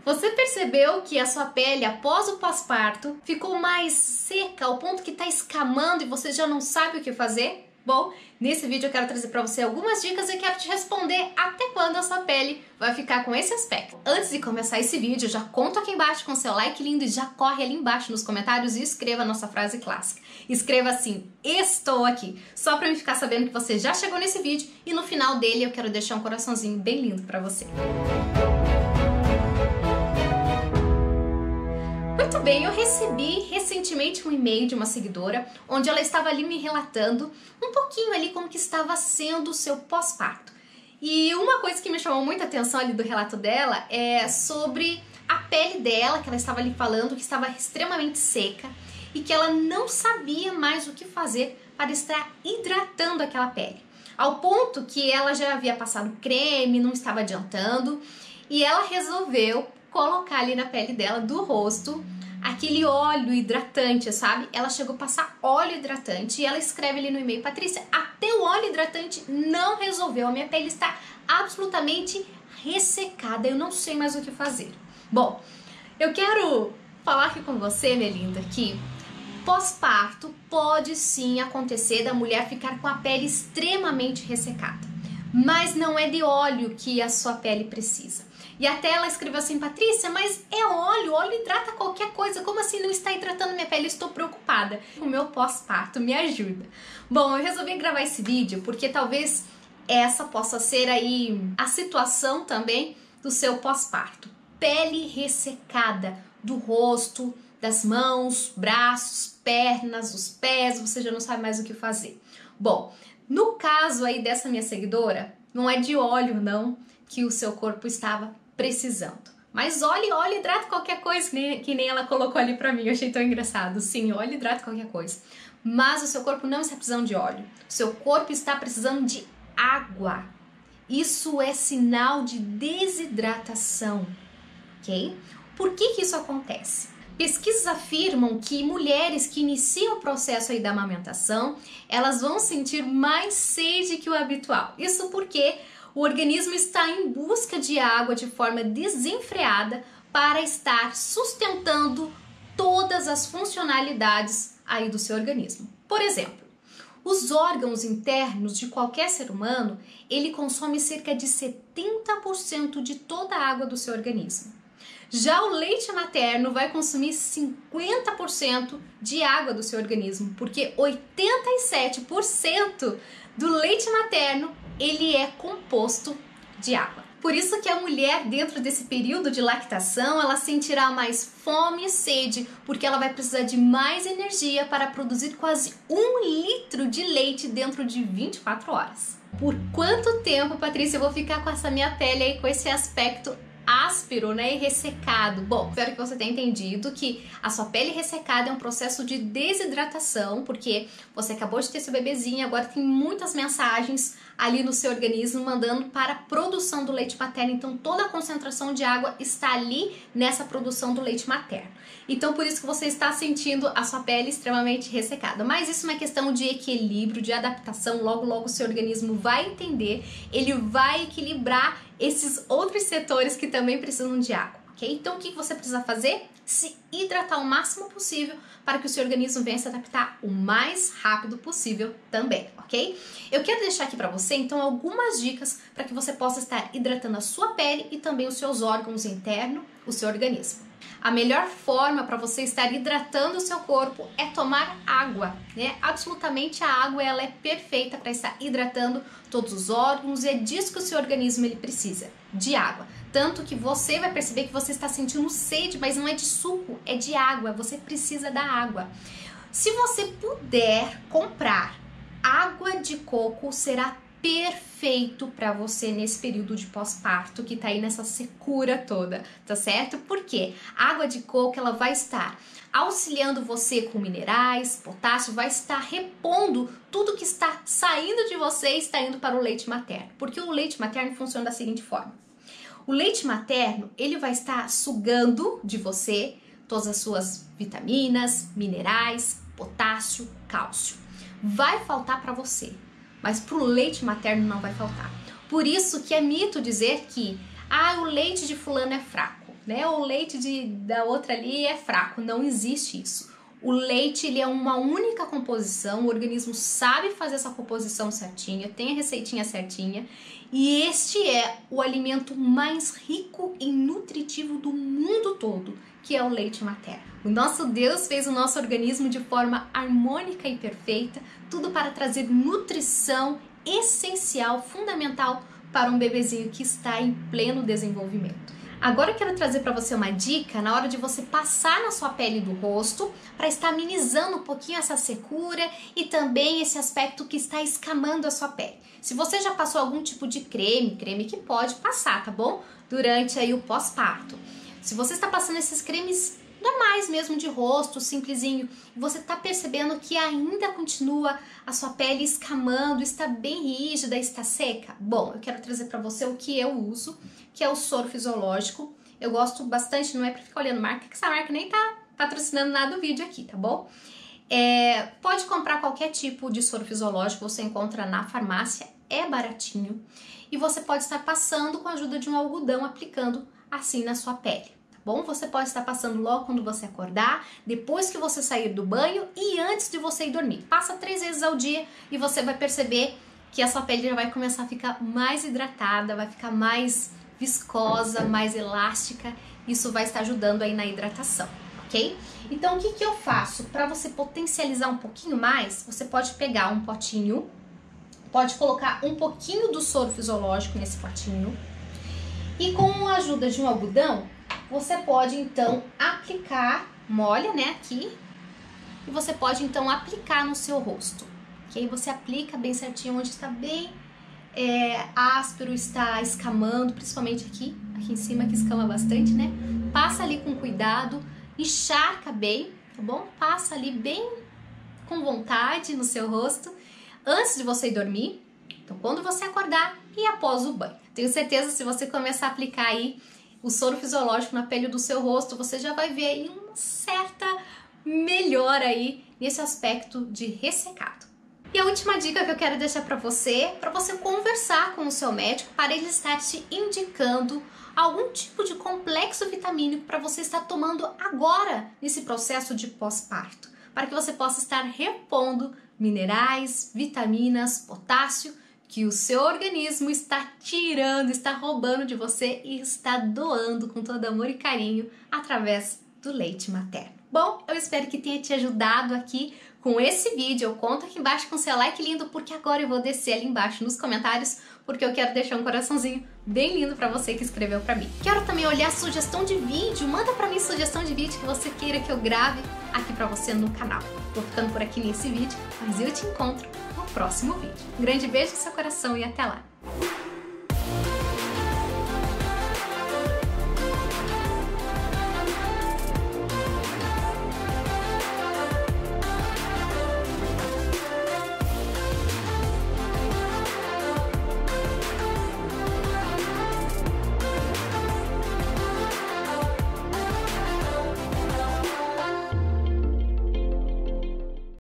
Você percebeu que a sua pele após o pós-parto ficou mais seca ao ponto que está escamando e você já não sabe o que fazer? Bom, nesse vídeo eu quero trazer para você algumas dicas e quero te responder até quando a sua pele vai ficar com esse aspecto. Antes de começar esse vídeo, já conta aqui embaixo com seu like lindo e já corre ali embaixo nos comentários e escreva a nossa frase clássica. Escreva assim, estou aqui, só para eu ficar sabendo que você já chegou nesse vídeo e no final dele eu quero deixar um coraçãozinho bem lindo para você. Muito bem, eu recebi recentemente um e-mail de uma seguidora onde ela estava ali me relatando um pouquinho ali como que estava sendo o seu pós-parto. E uma coisa que me chamou muita atenção ali do relato dela é sobre a pele dela, que ela estava ali falando que estava extremamente seca e que ela não sabia mais o que fazer para estar hidratando aquela pele. Ao ponto que ela já havia passado creme, não estava adiantando, e ela resolveu colocar ali na pele dela, do rosto, aquele óleo hidratante, sabe? Ela chegou a passar óleo hidratante e ela escreve ali no e-mail: Patrícia, até o óleo hidratante não resolveu, a minha pele está absolutamente ressecada, eu não sei mais o que fazer. Bom, eu quero falar aqui com você, minha linda, que pós-parto pode sim acontecer da mulher ficar com a pele extremamente ressecada, mas não é de óleo que a sua pele precisa. E até ela escreveu assim: Patrícia, mas é óleo hidrata qualquer coisa, como assim não está hidratando minha pele? Estou preocupada. O meu pós-parto me ajuda. Bom, eu resolvi gravar esse vídeo porque talvez essa possa ser aí a situação também do seu pós-parto. Pele ressecada do rosto, das mãos, braços, pernas, os pés, você já não sabe mais o que fazer. Bom, no caso aí dessa minha seguidora, não é de óleo não que o seu corpo estava precisando. Mas óleo hidrata qualquer coisa, que nem ela colocou ali pra mim, eu achei tão engraçado. Sim, óleo hidrata qualquer coisa. Mas o seu corpo não está precisando de óleo. O seu corpo está precisando de água. Isso é sinal de desidratação, ok? Por que isso acontece? Pesquisas afirmam que mulheres que iniciam o processo aí da amamentação, elas vão sentir mais sede que o habitual. Isso porque o organismo está em busca de água de forma desenfreada para estar sustentando todas as funcionalidades aí do seu organismo. Por exemplo, os órgãos internos de qualquer ser humano, ele consome cerca de 70% de toda a água do seu organismo. Já o leite materno vai consumir 50% de água do seu organismo, porque 87% do leite materno ele é composto de água. Por isso que a mulher, dentro desse período de lactação, ela sentirá mais fome e sede, porque ela vai precisar de mais energia para produzir quase 1 litro de leite dentro de 24 horas. Por quanto tempo, Patrícia, eu vou ficar com essa minha pele aí, com esse aspecto áspero, né, e ressecado? Bom, espero que você tenha entendido que a sua pele ressecada é um processo de desidratação, porque você acabou de ter seu bebezinho, agora tem muitas mensagens ali no seu organismo mandando para a produção do leite materno, então toda a concentração de água está ali nessa produção do leite materno. Então por isso que você está sentindo a sua pele extremamente ressecada, mas isso é uma questão de equilíbrio, de adaptação, logo o seu organismo vai entender, ele vai equilibrar esses outros setores que também precisam de água, ok? Então o que você precisa fazer? Se hidratar o máximo possível para que o seu organismo venha se adaptar o mais rápido possível também, ok? Eu quero deixar aqui para você então algumas dicas para que você possa estar hidratando a sua pele e também os seus órgãos internos, o seu organismo. A melhor forma para você estar hidratando o seu corpo é tomar água, né? Absolutamente a água ela é perfeita para estar hidratando todos os órgãos e é disso que o seu organismo ele precisa, de água. Tanto que você vai perceber que você está sentindo sede, mas não é de suco, é de água, você precisa da água. Se você puder comprar água de coco, será perfeito para você nesse período de pós-parto que tá aí nessa secura toda, tá certo? Porque a água de coco ela vai estar auxiliando você com minerais, potássio, vai estar repondo tudo que está saindo de você e está indo para o leite materno. Porque o leite materno funciona da seguinte forma: o leite materno ele vai estar sugando de você todas as suas vitaminas, minerais, potássio, cálcio. Vai faltar para você, mas para o leite materno não vai faltar. Por isso que é mito dizer que o leite de fulano é fraco. né? O leite da outra ali é fraco, não existe isso. O leite, ele é uma única composição, o organismo sabe fazer essa composição certinha, tem a receitinha certinha, e este é o alimento mais rico e nutritivo do mundo todo, que é o leite materno. O nosso Deus fez o nosso organismo de forma harmônica e perfeita, tudo para trazer nutrição essencial, fundamental para um bebezinho que está em pleno desenvolvimento. Agora eu quero trazer para você uma dica na hora de você passar na sua pele do rosto para estar amenizando um pouquinho essa secura e também esse aspecto que está escamando a sua pele. Se você já passou algum tipo de creme que pode passar, tá bom? Durante aí o pós-parto. Se você está passando esses cremes normais mesmo de rosto, simplesinho, e você está percebendo que ainda continua a sua pele escamando, está bem rígida, está seca, bom, eu quero trazer para você o que eu uso, que é o soro fisiológico. Eu gosto bastante, não é para ficar olhando marca, que essa marca nem tá patrocinando nada do vídeo aqui, tá bom? Pode comprar qualquer tipo de soro fisiológico, você encontra na farmácia, é baratinho, e você pode estar passando com a ajuda de um algodão, aplicando assim na sua pele. Bom, você pode estar passando logo quando você acordar, depois que você sair do banho e antes de você ir dormir. Passa 3 vezes ao dia e você vai perceber que a sua pele já vai começar a ficar mais hidratada, vai ficar mais viscosa, mais elástica. Isso vai estar ajudando aí na hidratação, ok? Então, o que eu faço? Para você potencializar um pouquinho mais, você pode pegar um potinho, pode colocar um pouquinho do soro fisiológico nesse potinho e com a ajuda de um algodão, você pode então aplicar, molha, né, aqui, e você pode então aplicar no seu rosto, ok? Você aplica bem certinho onde está bem áspero, está escamando, principalmente aqui em cima que escama bastante, né? Passa ali com cuidado, encharca bem, tá bom? Passa ali bem com vontade no seu rosto, antes de você ir dormir, então quando você acordar e após o banho. Tenho certeza que se você começar a aplicar aí o soro fisiológico na pele do seu rosto, você já vai ver aí uma certa melhora aí nesse aspecto de ressecado. E a última dica que eu quero deixar para você conversar com o seu médico para ele estar te indicando algum tipo de complexo vitamínico para você estar tomando agora nesse processo de pós-parto, para que você possa estar repondo minerais, vitaminas, potássio, que o seu organismo está tirando, está roubando de você e está doando com todo amor e carinho através do leite materno. Bom, eu espero que tenha te ajudado aqui com esse vídeo. Eu conto aqui embaixo com seu like lindo, porque agora eu vou descer ali embaixo nos comentários, porque eu quero deixar um coraçãozinho bem lindo para você que escreveu para mim. Quero também olhar sugestão de vídeo, manda para mim sugestão de vídeo que você queira que eu grave aqui para você no canal. Vou ficando por aqui nesse vídeo, mas eu te encontro no próximo vídeo. Um grande beijo no seu coração e até lá!